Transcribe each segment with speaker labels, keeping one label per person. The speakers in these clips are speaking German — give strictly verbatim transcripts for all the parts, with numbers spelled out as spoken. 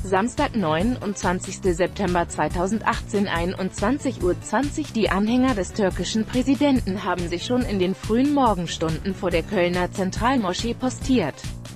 Speaker 1: Samstag, neunundzwanzigster September zweitausendachtzehn, einundzwanzig Uhr zwanzig. Die Anhänger des türkischen Präsidenten haben sich schon in den frühen Morgenstunden vor der Kölner Zentralmoschee postiert.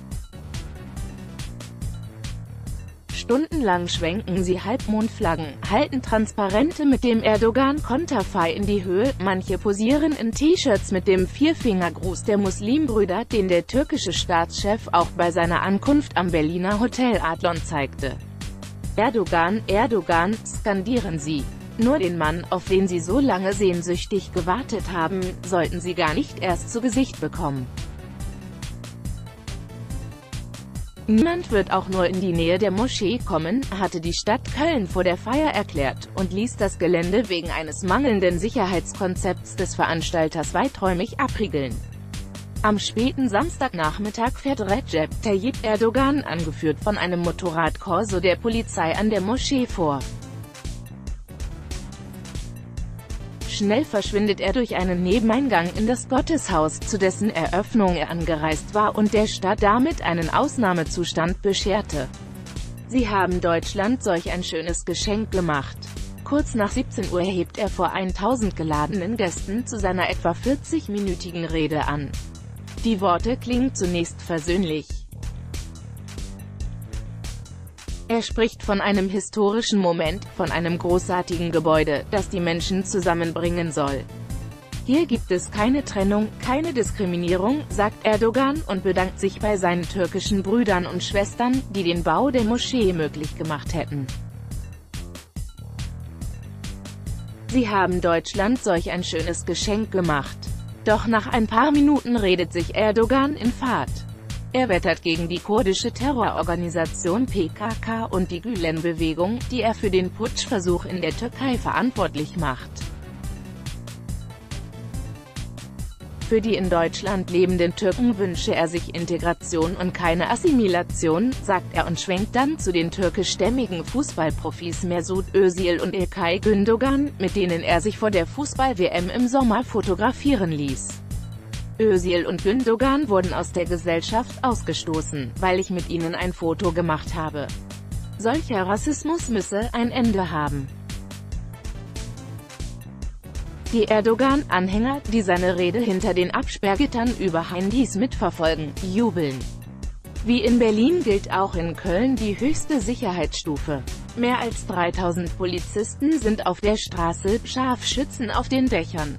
Speaker 1: Stundenlang schwenken sie Halbmondflaggen, halten Transparente mit dem Erdogan-Konterfei in die Höhe, manche posieren in T-Shirts mit dem Vierfingergruß der Muslimbrüder, den der türkische Staatschef auch bei seiner Ankunft am Berliner Hotel Adlon zeigte. Erdogan, Erdogan, skandieren sie. Nur den Mann, auf den sie so lange sehnsüchtig gewartet haben, sollten sie gar nicht erst zu Gesicht bekommen. Niemand wird auch nur in die Nähe der Moschee kommen, hatte die Stadt Köln vor der Feier erklärt, und ließ das Gelände wegen eines mangelnden Sicherheitskonzepts des Veranstalters weiträumig abriegeln. Am späten Samstagnachmittag fährt Recep Tayyip Erdogan, angeführt von einem Motorradkorso der Polizei, an der Moschee vor. Schnell verschwindet er durch einen Nebeneingang in das Gotteshaus, zu dessen Eröffnung er angereist war und der Stadt damit einen Ausnahmezustand bescherte. Sie haben Deutschland solch ein schönes Geschenk gemacht. Kurz nach siebzehn Uhr hebt er vor tausend geladenen Gästen zu seiner etwa vierzigminütigen Rede an. Die Worte klingen zunächst versöhnlich. Er spricht von einem historischen Moment, von einem großartigen Gebäude, das die Menschen zusammenbringen soll. Hier gibt es keine Trennung, keine Diskriminierung, sagt Erdogan und bedankt sich bei seinen türkischen Brüdern und Schwestern, die den Bau der Moschee möglich gemacht hätten. Sie haben Deutschland solch ein schönes Geschenk gemacht. Doch nach ein paar Minuten redet sich Erdogan in Fahrt. Er wettert gegen die kurdische Terrororganisation P K K und die Gülen-Bewegung, die er für den Putschversuch in der Türkei verantwortlich macht. Für die in Deutschland lebenden Türken wünsche er sich Integration und keine Assimilation, sagt er und schwenkt dann zu den türkischstämmigen Fußballprofis Mesut Özil und İlkay Gündoğan, mit denen er sich vor der Fußball-W M im Sommer fotografieren ließ. Özil und Gündoğan wurden aus der Gesellschaft ausgestoßen, weil ich mit ihnen ein Foto gemacht habe. Solcher Rassismus müsse ein Ende haben. Die Erdogan-Anhänger, die seine Rede hinter den Absperrgittern über Handys mitverfolgen, jubeln. Wie in Berlin gilt auch in Köln die höchste Sicherheitsstufe. Mehr als dreitausend Polizisten sind auf der Straße, Scharfschützen auf den Dächern.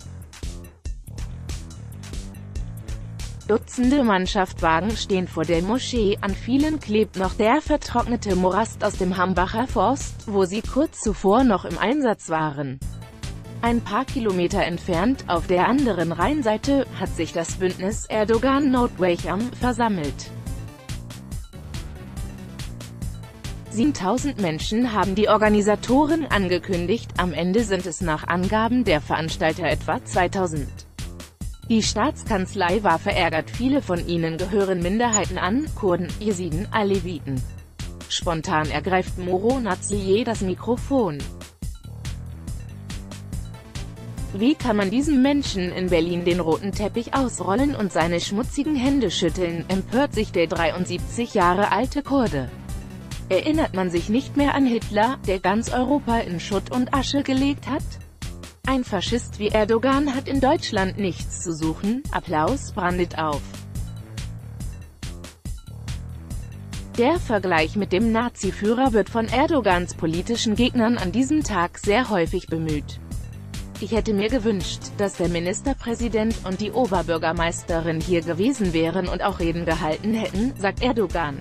Speaker 1: Dutzende Mannschaftswagen stehen vor der Moschee, an vielen klebt noch der vertrocknete Morast aus dem Hambacher Forst, wo sie kurz zuvor noch im Einsatz waren. Ein paar Kilometer entfernt, auf der anderen Rheinseite, hat sich das Bündnis Erdogan-Notwayam versammelt. siebentausend Menschen haben die Organisatoren angekündigt, am Ende sind es nach Angaben der Veranstalter etwa zweitausend. Die Staatskanzlei war verärgert, viele von ihnen gehören Minderheiten an, Kurden, Jesiden, Aleviten. Spontan ergreift Moro Nazliye das Mikrofon. Wie kann man diesem Menschen in Berlin den roten Teppich ausrollen und seine schmutzigen Hände schütteln, empört sich der dreiundsiebzig Jahre alte Kurde. Erinnert man sich nicht mehr an Hitler, der ganz Europa in Schutt und Asche gelegt hat? Ein Faschist wie Erdogan hat in Deutschland nichts zu suchen, Applaus brandet auf. Der Vergleich mit dem Nazi-Führer wird von Erdogans politischen Gegnern an diesem Tag sehr häufig bemüht. Ich hätte mir gewünscht, dass der Ministerpräsident und die Oberbürgermeisterin hier gewesen wären und auch Reden gehalten hätten, sagt Erdogan.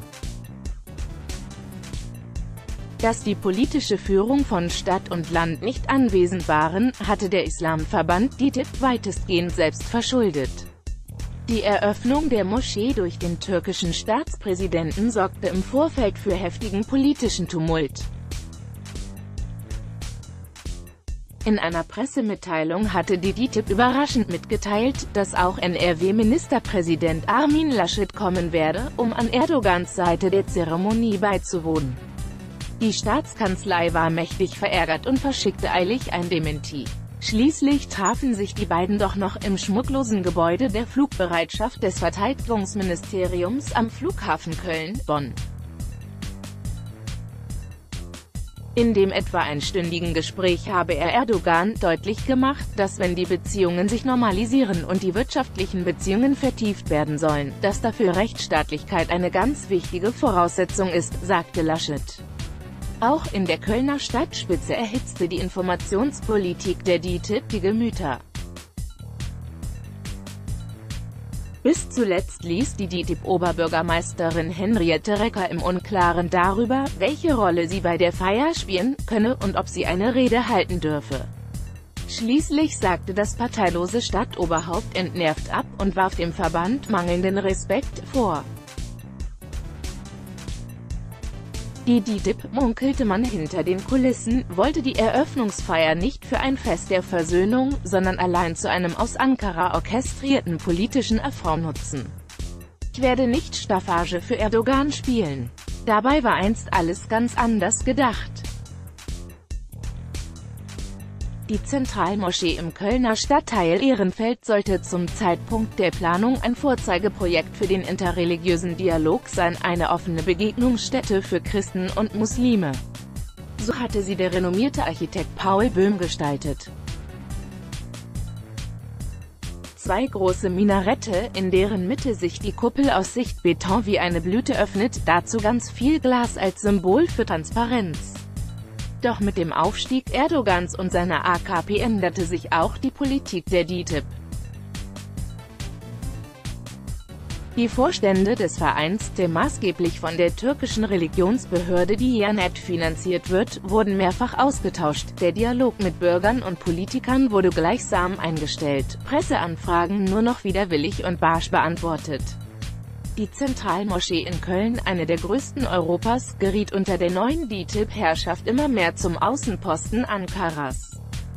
Speaker 1: Dass die politische Führung von Stadt und Land nicht anwesend waren, hatte der Islamverband D I T I B weitestgehend selbst verschuldet. Die Eröffnung der Moschee durch den türkischen Staatspräsidenten sorgte im Vorfeld für heftigen politischen Tumult. In einer Pressemitteilung hatte die D I T I B überraschend mitgeteilt, dass auch N R W-Ministerpräsident Armin Laschet kommen werde, um an Erdogans Seite der Zeremonie beizuwohnen. Die Staatskanzlei war mächtig verärgert und verschickte eilig ein Dementi. Schließlich trafen sich die beiden doch noch im schmucklosen Gebäude der Flugbereitschaft des Verteidigungsministeriums am Flughafen Köln-Bonn. In dem etwa einstündigen Gespräch habe er Erdogan deutlich gemacht, dass wenn die Beziehungen sich normalisieren und die wirtschaftlichen Beziehungen vertieft werden sollen, dass dafür Rechtsstaatlichkeit eine ganz wichtige Voraussetzung ist, sagte Laschet. Auch in der Kölner Stadtspitze erhitzte die Informationspolitik der D I T I B die Gemüter. Bis zuletzt ließ die D I T I B-Oberbürgermeisterin Henriette Reker im Unklaren darüber, welche Rolle sie bei der Feier spielen könne und ob sie eine Rede halten dürfe. Schließlich sagte das parteilose Stadtoberhaupt entnervt ab und warf dem Verband mangelnden Respekt vor. Die D I T I B, munkelte man hinter den Kulissen, wollte die Eröffnungsfeier nicht für ein Fest der Versöhnung, sondern allein zu einem aus Ankara orchestrierten politischen Affront nutzen. Ich werde nicht Staffage für Erdogan spielen. Dabei war einst alles ganz anders gedacht. Die Zentralmoschee im Kölner Stadtteil Ehrenfeld sollte zum Zeitpunkt der Planung ein Vorzeigeprojekt für den interreligiösen Dialog sein, eine offene Begegnungsstätte für Christen und Muslime. So hatte sie der renommierte Architekt Paul Böhm gestaltet. Zwei große Minarette, in deren Mitte sich die Kuppel aus Sichtbeton wie eine Blüte öffnet, dazu ganz viel Glas als Symbol für Transparenz. Doch mit dem Aufstieg Erdogans und seiner A K P änderte sich auch die Politik der D I T I B. Die Vorstände des Vereins, der maßgeblich von der türkischen Religionsbehörde Diyanet finanziert wird, wurden mehrfach ausgetauscht, der Dialog mit Bürgern und Politikern wurde gleichsam eingestellt, Presseanfragen nur noch widerwillig und barsch beantwortet. Die Zentralmoschee in Köln, eine der größten Europas, geriet unter der neuen D I T I B-Herrschaft immer mehr zum Außenposten Ankaras.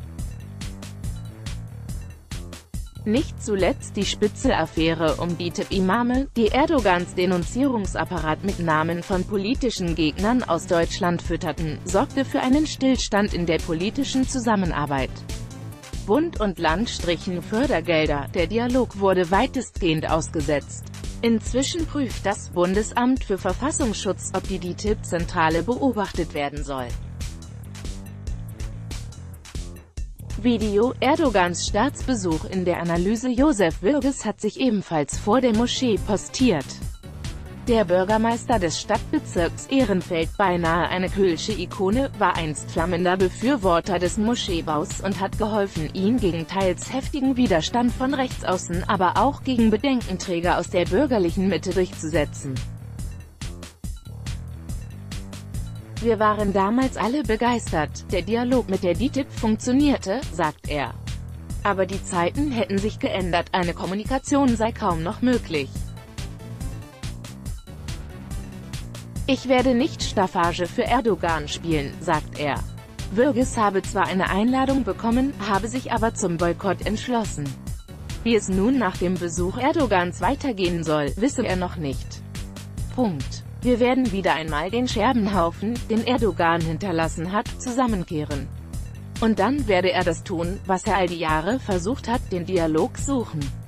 Speaker 1: Nicht zuletzt die Spitzel-Affäre um D I T I B-Imame, die Erdogans Denunzierungsapparat mit Namen von politischen Gegnern aus Deutschland fütterten, sorgte für einen Stillstand in der politischen Zusammenarbeit. Bund und Land strichen Fördergelder, der Dialog wurde weitestgehend ausgesetzt. Inzwischen prüft das Bundesamt für Verfassungsschutz, ob die D I T I B-Zentrale beobachtet werden soll. Video: Erdogans Staatsbesuch. In der Analyse Josef Würges hat sich ebenfalls vor der Moschee postiert. Der Bürgermeister des Stadtbezirks Ehrenfeld, beinahe eine kölsche Ikone, war einst flammender Befürworter des Moscheebaus und hat geholfen, ihn gegen teils heftigen Widerstand von rechts außen, aber auch gegen Bedenkenträger aus der bürgerlichen Mitte durchzusetzen. Wir waren damals alle begeistert, der Dialog mit der D I T I B funktionierte, sagt er. Aber die Zeiten hätten sich geändert, eine Kommunikation sei kaum noch möglich. Ich werde nicht Staffage für Erdogan spielen, sagt er. Würges habe zwar eine Einladung bekommen, habe sich aber zum Boykott entschlossen. Wie es nun nach dem Besuch Erdogans weitergehen soll, wisse er noch nicht. Punkt. Wir werden wieder einmal den Scherbenhaufen, den Erdogan hinterlassen hat, zusammenkehren. Und dann werde er das tun, was er all die Jahre versucht hat, den Dialog suchen.